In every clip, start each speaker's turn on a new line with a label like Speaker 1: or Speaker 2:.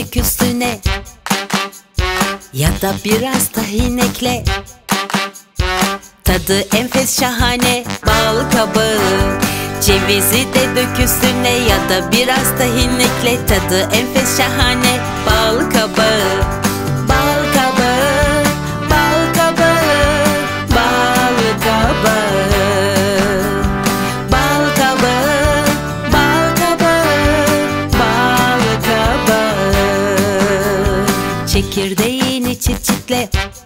Speaker 1: dök üstüne, ya da biraz tahin ekle. Tadı enfes şahane balkabağı. Cevizi de dök üstüne, ya da biraz tahin ekle. Tadı enfes şahane balkabağı. Balkabağı, balkabağı, balkabağı. Balkabağı, balkabağı, balkabağı. Çekirdeğini çit çitle,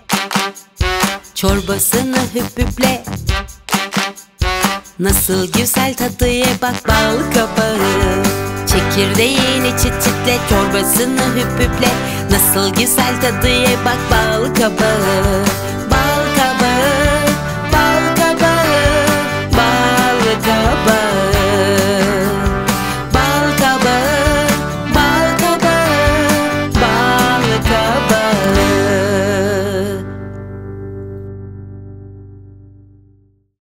Speaker 1: çorbasını hüp nasıl güzel tadıya bak balkabağı. Çekirdeğini çıt çorbasını hüp nasıl güzel tadıya bak balkabağı.